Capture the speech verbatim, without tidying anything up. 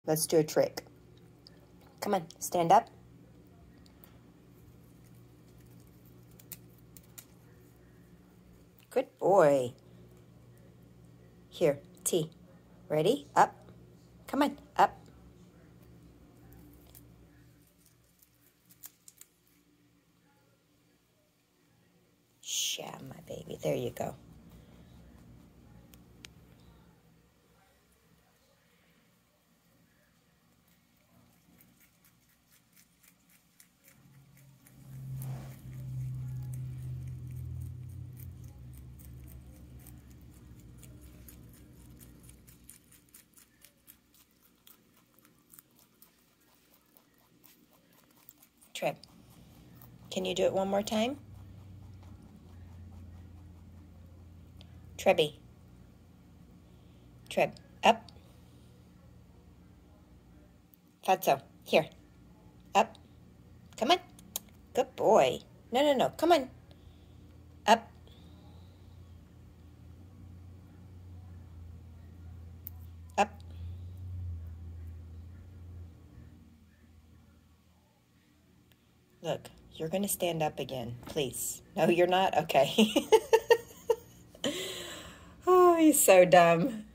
Let's do a trick. Come on, stand up. Good boy. Here, T. Ready? Up. Come on, up. Yeah, my baby. There you go. Treb, can you do it one more time? Trebby. Treb, up. Fatso, here. Up. Come on. Good boy. No, no, no. Come on. Up. Up. Look, you're going to stand up again, please. No, you're not? Okay. Oh, he's so dumb.